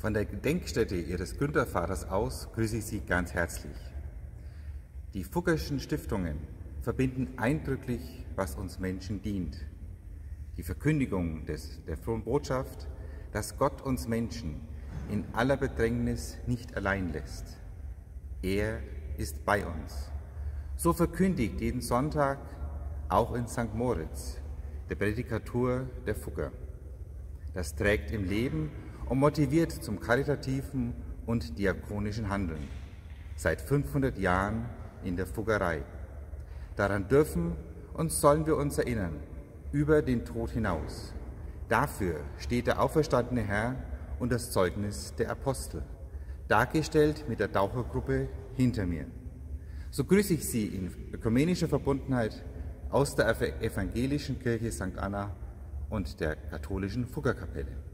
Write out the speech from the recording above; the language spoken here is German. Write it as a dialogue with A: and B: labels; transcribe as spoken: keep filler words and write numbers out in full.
A: Von der Gedenkstätte Ihres Gründervaters aus grüße ich Sie ganz herzlich. Die Fuggerschen Stiftungen verbinden eindrücklich, was uns Menschen dient. Die Verkündigung des, der frohen Botschaft, dass Gott uns Menschen in aller Bedrängnis nicht allein lässt. Er ist bei uns. So verkündigt jeden Sonntag auch in Sankt Moritz der Prädikatur der Fugger. Das trägt im Leben und motiviert zum karitativen und diakonischen Handeln. Seit fünfhundert Jahren in der Fuggerei. Daran dürfen und sollen wir uns erinnern, über den Tod hinaus. Dafür steht der auferstandene Herr und das Zeugnis der Apostel, dargestellt mit der Tauchergruppe hinter mir. So grüße ich Sie in ökumenischer Verbundenheit aus der evangelischen Kirche Sankt Anna und der katholischen Fuggerkapelle.